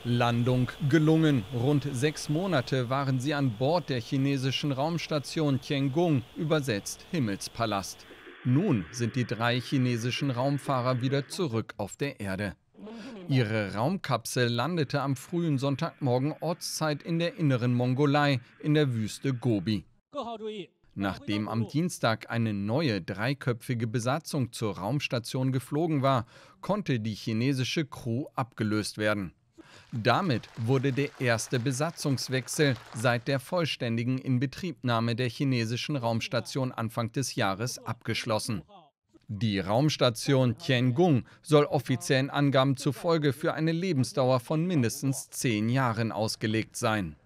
Landung gelungen. Rund 6 Monate waren sie an Bord der chinesischen Raumstation Tiangong, übersetzt Himmelspalast. Nun sind die 3 chinesischen Raumfahrer wieder zurück auf der Erde. Ihre Raumkapsel landete am frühen Sonntagmorgen Ortszeit in der inneren Mongolei in der Wüste Gobi. Nachdem am Dienstag eine neue dreiköpfige Besatzung zur Raumstation geflogen war, konnte die chinesische Crew abgelöst werden. Damit wurde der erste Besatzungswechsel seit der vollständigen Inbetriebnahme der chinesischen Raumstation Anfang des Jahres abgeschlossen. Die Raumstation Tiangong soll offiziellen Angaben zufolge für eine Lebensdauer von mindestens 10 Jahren ausgelegt sein.